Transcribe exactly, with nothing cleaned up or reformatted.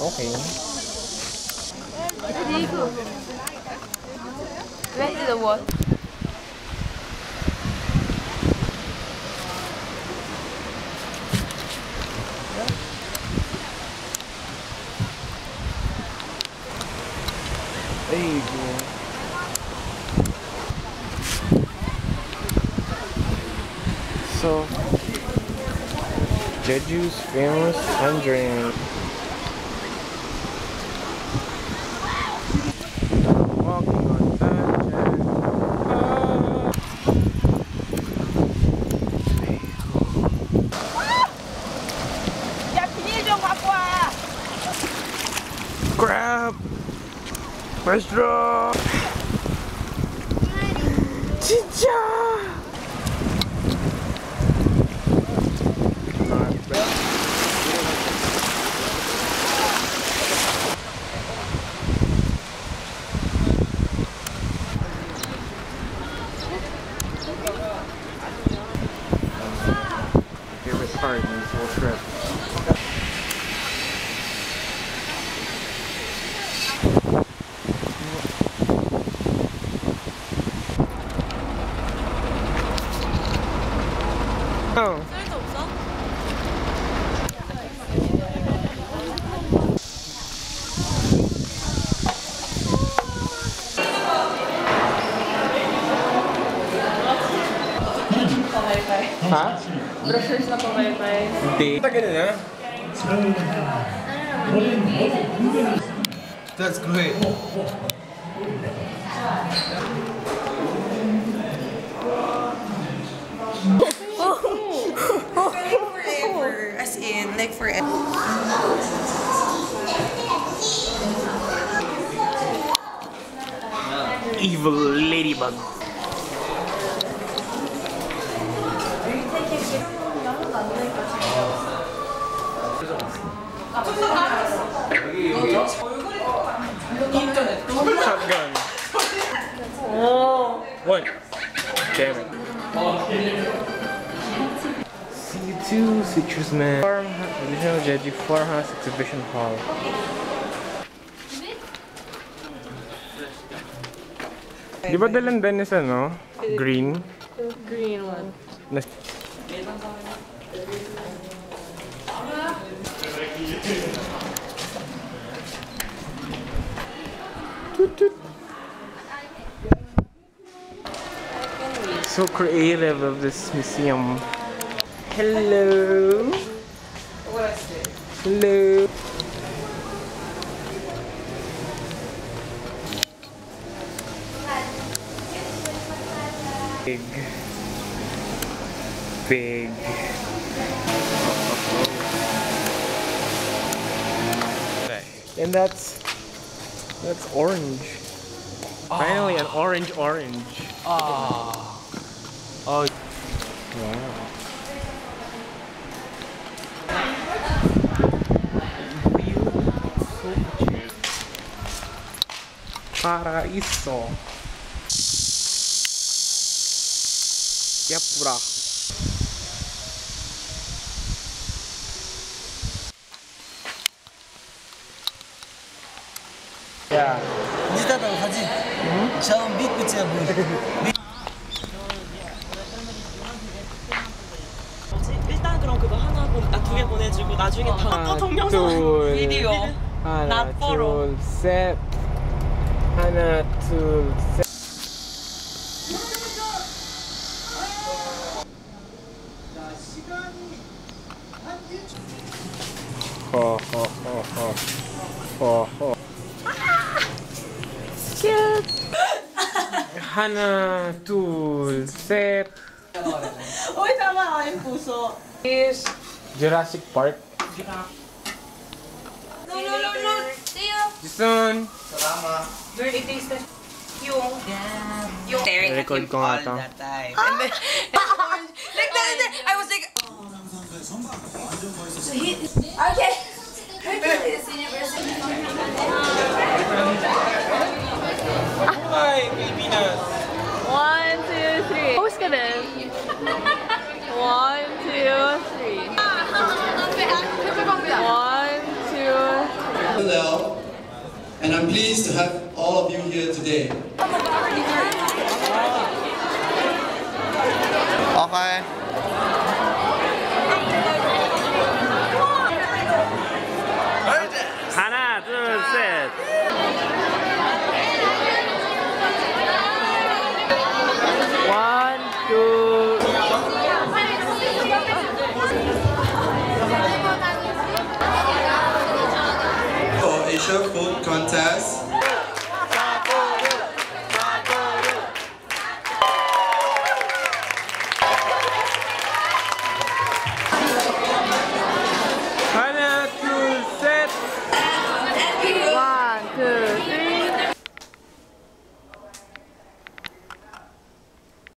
Okay. Jeju. Where's the wall? There you go. So, Jeju's famous sun drink. Walking on that Grab! First draw! Chicha! Favorite part in this whole trip. Oh. Ha? Brochures na po wifi. Hindi. Tagal na. That's great. Forever, as in, like forever. Evil ladybug. Shotgun. Oh. One. Damn it. C two Citrus Man. Original Jeju Farmhouse Exhibition Hall. Di ba dalandan is ano? Green? Green one. Nas Toot toot. So creative of this museum. Hello. Hello. Big. Big. And that's that's orange. Oh. Finally, an orange orange. Ah. Oh. Wow. Paraiso. Yapura. Yeah. 비슷하다고 사진. 샤운 밑끝이야 뭐. 일단 그럼 그거 하나 두 개 보내주고 나중에 다 또 동영상 비디오 하나 납보로 둘 셋. 하나 둘 셋. 허허허허 허허. Cute. 하나 둘 셋. Uy, tama ka yung puso. Is Jurassic Park. No, no, no, no. See you. Jason. Salamat. Girl, it is the yung yung staring at Record him ko nga all to. the time. And then, like that, and then I was like, okay. Hercules University. Hi, Filipinas. One, two, three. Post ka din. One, two, three. One, two, three. I'm pleased to have all of you here today.